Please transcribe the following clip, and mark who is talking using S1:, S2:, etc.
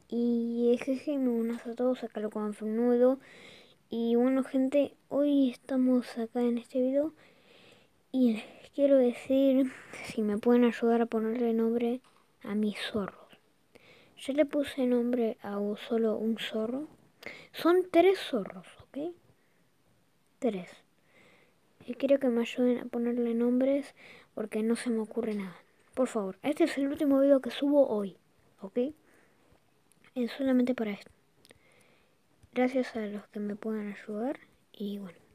S1: Y jeje, muy buenas a todos, acá lo con Nudo. Y bueno gente, hoy estamos acá en este video y les quiero decir si me pueden ayudar a ponerle nombre a mis zorros. Yo le puse nombre a solo un zorro. Son 3 zorros, ¿ok? 3. Y quiero que me ayuden a ponerle nombres porque no se me ocurre nada. Por favor, este es el último video que subo hoy, ¿ok? Es solamente para esto. Gracias a los que me puedan ayudar y bueno.